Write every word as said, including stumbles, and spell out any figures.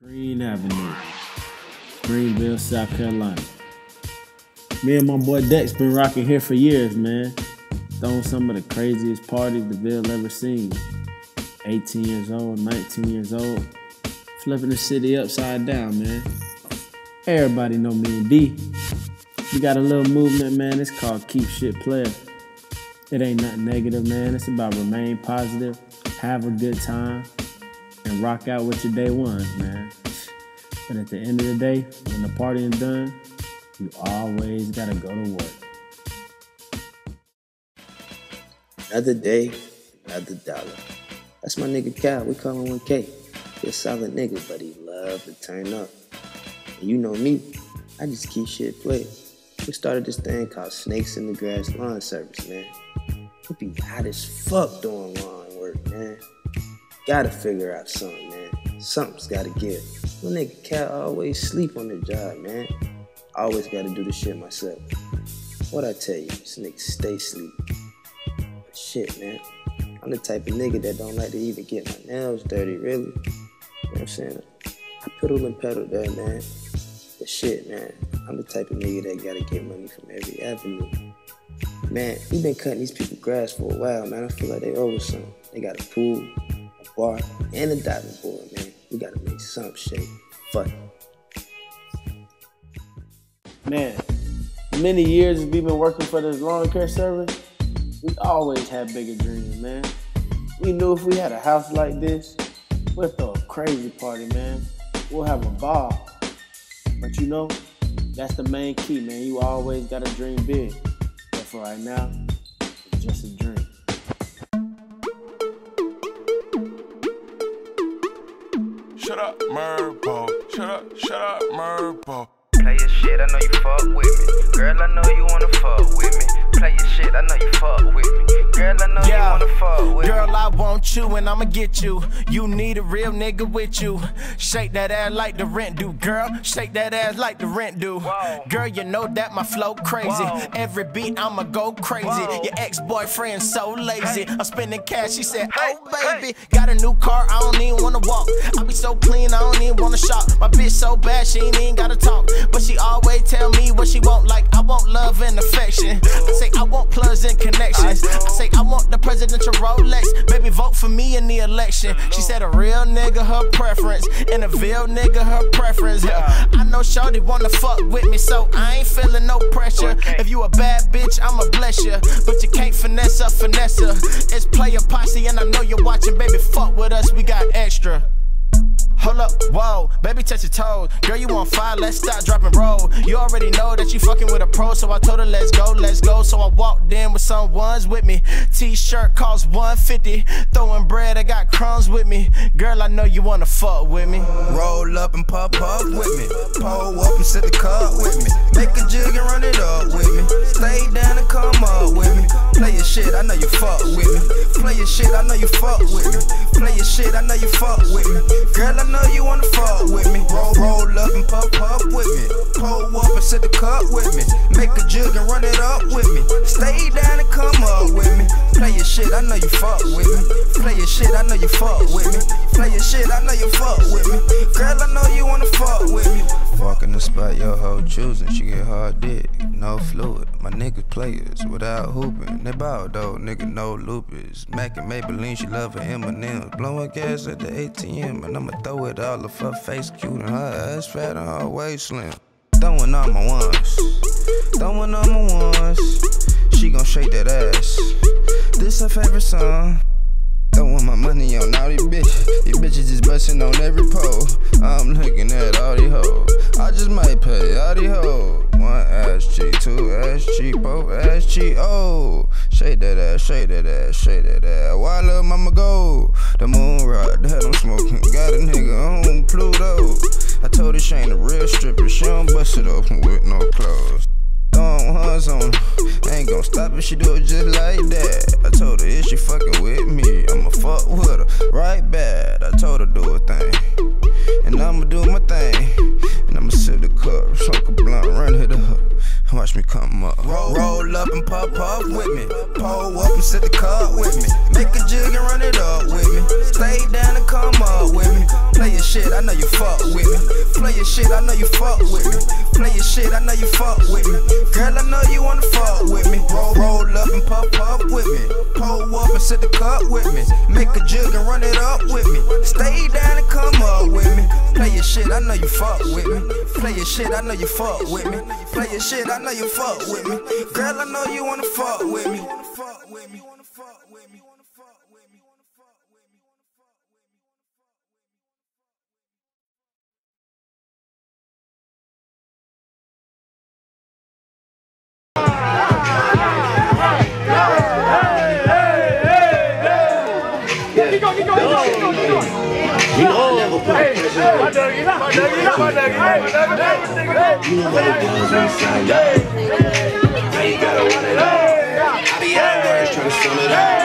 Green Avenue, Greenville, South Carolina. Me and my boy Dex been rocking here for years, man. Throwing some of the craziest parties the Ville ever seen. eighteen years old, nineteen years old, flipping the city upside down, man. Everybody know me and D. We got a little movement, man. It's called Keep Shit Player. It ain't nothing negative, man. It's about remain positive, have a good time, and rock out with your day ones, man. But at the end of the day, when the party is done, you always gotta go to work. Another day, another dollar. That's my nigga Cal. We call him one K. He a solid nigga, but he love to turn up. And you know me, I just keep shit played. We started this thing called Snakes in the Grass Lawn Service, man. It be hot as fuck doing lawn work, man. Gotta figure out something, man. Something's gotta give. My nigga Cal always sleep on the job, man. Always gotta do the shit myself. What I tell you, this nigga stay sleep. But shit, man. I'm the type of nigga that don't like to even get my nails dirty, really. You know what I'm saying? I piddle and pedal there, man. But shit, man. I'm the type of nigga that gotta get money from every avenue. Man, we been cutting these people grass for a while, man. I feel like they owe us something. They got a pool, a bar, and a diving board, man. We gotta make some shape. Fuck it. Man, many years as we've been working for this lawn care service, we always had bigger dreams, man. We knew if we had a house like this, we'll throw a crazy party, man. We'll have a ball. But you know, that's the main key, man. You always gotta dream big. But for right now, it's just a dream. Shut up, Merpo. Shut up, shut up, Merpo. Play your shit, I know you fuck with me. Girl, I know you wanna fuck with me. Play your shit, I know you fuck with me. Girl, I know yeah. you wanna fuck with Girl, me. I want you and I'ma get you. You need a real nigga with you. Shake that ass like the rent do. Girl, shake that ass like the rent do. Whoa. Girl, you know that my flow crazy. Whoa. Every beat I'ma go crazy. Whoa. Your ex-boyfriend so lazy. Hey. I'm spending cash, she said, Hey. oh baby. Hey. Got a new car, I don't even wanna walk. I be so clean, I don't even wanna shop. My bitch so bad, she ain't even gotta talk. But she always tell me what she want, like I want love and affection. I say I want plugs and connections. I say I want the presidential Rolex. Baby, vote for me in the election. She said a real nigga her preference, and a Ville nigga her preference. I know shorty wanna fuck with me, so I ain't feeling no pressure. If you a bad bitch, I'ma bless you, but you can't finesse her, finesse her. It's player posse, and I know you're watching. Baby, fuck with us, we got extra. Hold up, whoa, baby touch your toes. Girl, you on fire, let's stop, drop and roll. You already know that you fucking with a pro, so I told her let's go, let's go. So I walked in with some ones with me. T-shirt cost one fifty. Throwing bread, I got crumbs with me. Girl, I know you wanna fuck with me. Roll up and pop up with me. Pull up and sit the cup with me. Make a jig and run it up with me. Stay down and come up with me. Play your shit, I know you fuck with me. Play your shit, I know you fuck with me. Play your shit, I know you fuck with me. Girl, I know you wanna fuck with me. Roll, roll up and pop up with me. Pull up and sit the cup with me. Make a jig and run it up with me. Stay down and come up with me. Play your shit, I know you fuck with me. Play your shit, I know you fuck with me. Play your shit, I know you fuck with me. Girl, I know you wanna fuck with me. Walk in the spot, your hoe choosing, she get hard dick, no fluid. My niggas players without hooping. They bow though, nigga no lupus. Mac and Maybelline, she love her M and M's. Blowing gas at the A T M, and I'ma throw it all off her face cute and her ass fat and her waist slim. Throwing all my ones, throwing all my ones. She gon' shake that ass. This her favorite song. Throwing my money on all these bitches. These bitches just bustin' on every pole. I'm looking at all these hoes. I just might pay all these hoes. One ass cheek, two ass cheek, both ass cheek. Oh, shake that ass, shake that ass, shake that ass. Why little mama go? The moon rock, that I'm smoking. Got a nigga on Pluto. I told her she ain't a real stripper. She don't bust it open with no clothes. Throwing huns on her, ain't gon' stop if she do it just like that. I told her if she fucking with me, I'ma fuck with her right bad. I told her do a thing, and I'ma do my thing, and I'ma sip the cup, smoke a blunt, run it up. Watch me come up. Roll, roll up and puff puff with me. Pull up and sit the cup with me. Make a jig and run it up with me. Stay down and come up with me. Play your shit, I know you fuck with me. Play your shit, I know you fuck with me. Play your shit, I know you fuck with me. Girl, I know you wanna fuck with me. Roll, roll up and puff puff with me. Pull up and sit the cup with me. Make a jig and run it up with me. Stay down and come up with me. Play your shit, I know you fuck with me. Play your shit, I know you fuck with me. Play your shit, I know you fuck with me. Girl, I know you wanna fuck with me. Now you gotta run it up. I be out there trying to sum it up.